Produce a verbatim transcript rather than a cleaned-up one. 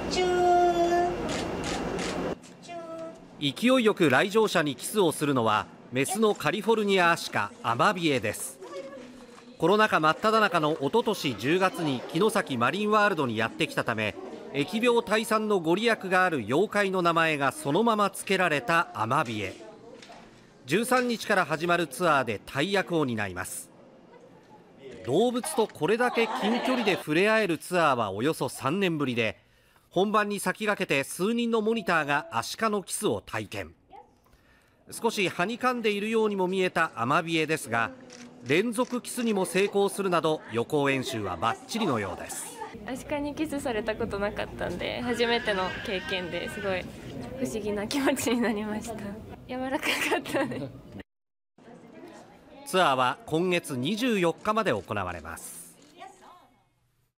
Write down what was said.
勢いよく来場者にキスをするのはメスのカリフォルニアアシカアマビエです。コロナ禍真っ只中のおととしじゅうがつに城崎マリンワールドにやってきたため、疫病退散のご利益がある妖怪の名前がそのまま付けられたアマビエ。じゅうさんにちから始まるツアーで大役を担います。動物とこれだけ近距離で触れ合えるツアーはおよそさんねんぶりで、本番に先駆けて数人のモニターがアシカのキスを体験。少しはにかんでいるようにも見えたアマビエですが、連続キスにも成功するなど予行演習はバッチリのようです。 アシカにキスされたことなかったんで、初めての経験ですごい不思議な気持ちになりました。柔らかかったね。 ツアーは今月にじゅうよっかまで行われます。